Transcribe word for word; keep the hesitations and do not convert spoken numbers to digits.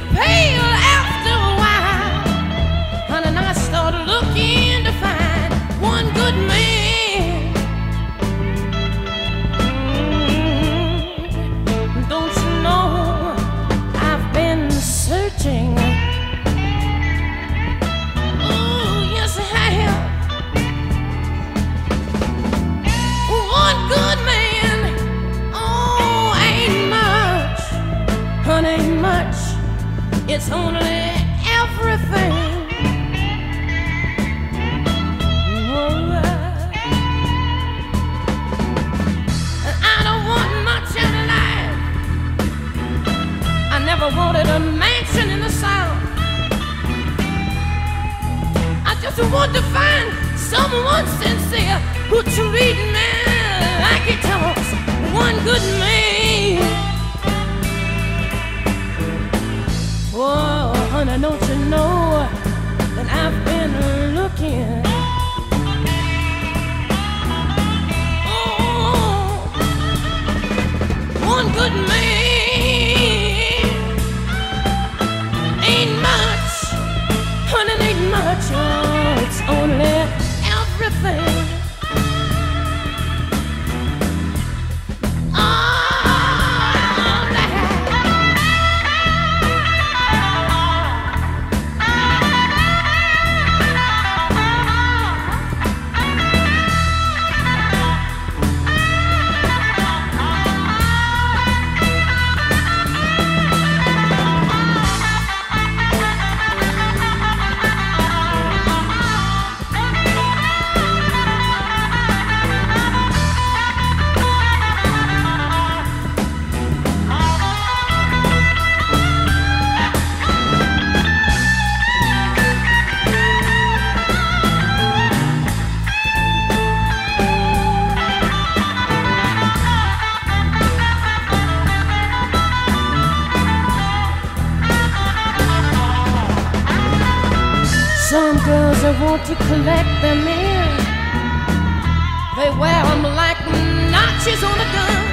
pale after a while, honey, and I started looking to find one good man. Mm, don't you know I've been searching? Oh, yes, I have. One good man, oh, ain't much, honey, ain't much. It's only everything. Oh, I don't want much in life. I never wanted a mansion in the South. I just want to find someone sincere who treat me like he talks. One good man. Oh, honey, don't you know that I've been looking? Oh, one good man ain't much, honey, ain't much. Oh, it's only everything. Some girls that want to collect them in, they wear them like notches on a gun.